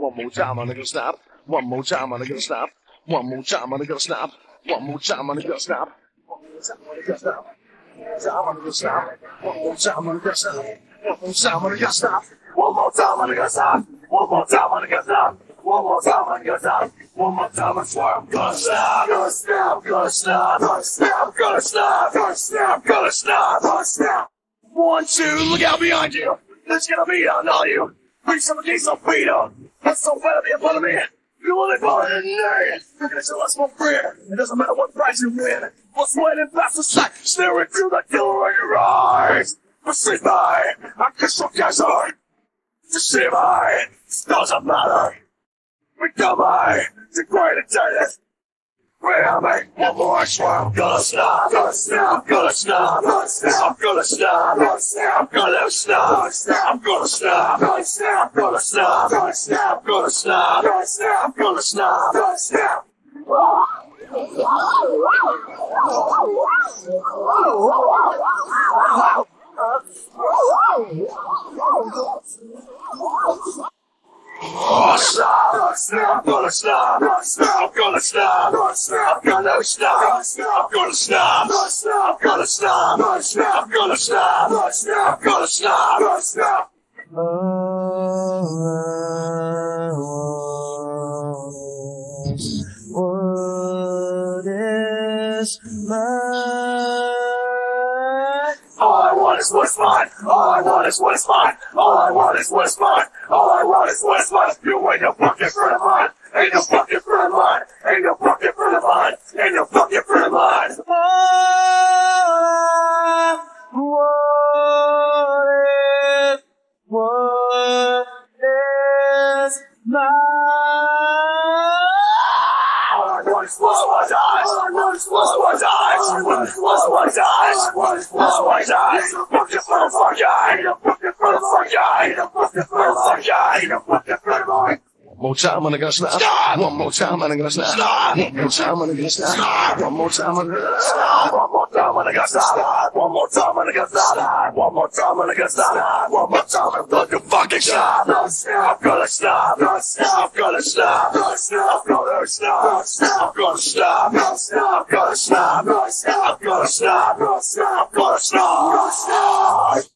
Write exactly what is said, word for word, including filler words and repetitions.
One more time, I'm gonna stop. One more time, I'm gonna stop. One more time, I'm gonna stop. One more time, I'm gonna stop. One more time, I'm gonna stop. One more time, I'm gonna stop. One more time, I'm gonna stop. One more time, I'm gonna stop. One more time, I'm gonna stop. One more time, I'm gonna stop. One more time, I swear I'm gonna stop. Gonna stop. Gonna stop. Gonna stop. Gonna stop. Gonna stop. Gonna stop. Gonna stop. One, two, look out behind you. There's gonna be on all you. Bring some of these on freedom. That's so better be in front of me. You only fall in the name. Because you're less more free. It doesn't matter what price you win. What's waiting past the sight? Staring through the killer in your eyes. But see my, I'm crystal desert. To see my, it doesn't matter. We come by, the great intent. We have me, one more, I swear I'm gonna stop. Gonna stop, gonna stop, gonna stop, I'm gonna stop, gonna stop, I'm gonna stop, I'm gonna stop, gonna stop, gonna stop, gonna stop, gonna stop, gonna stop, I'm gonna stop, gonna stop. Oh, stop, stop, I'm gonna stop, I'm gonna stop, I'm gonna stop, I'm gonna stop, I'm gonna stop, I'm gonna stop, I'm gonna stop, stop. What is mine? All I want is what's mine. All I want is what's mine. All I want is what's mine. All I want is what's mine. You ain't no fucking friend of mine. Ain't no fucking friend of mine. Ain't no fucking friend of mine. Ain't no fucking friend of mine. All I want is what is mine. All I want is what's what dies. All I want is what's what dies. All I want is what's what dies. All I want is what's what dies. Fucking motherfucker. Ain't no fucking motherfucker. Ain't no fucking motherfucker. Ain't no fucking motherfucker. One more time, I'm gonna stop. Stop. One more time, I'm gonna stop. Stop. One more time, I'm gonna stop. Stop. One more time, I'm gonna stop. One more time, I'm gonna stop. One more time, I'm gonna stop. One more time, I'm gonna stop. One more time, I'm gonna fucking stop. I'm gonna stop. I'm gonna stop. I'm gonna stop. I'm gonna stop. I'm gonna stop. I'm gonna stop. I'm gonna stop. I'm gonna stop. I'm gonna stop. I'm gonna stop. I'm gonna stop.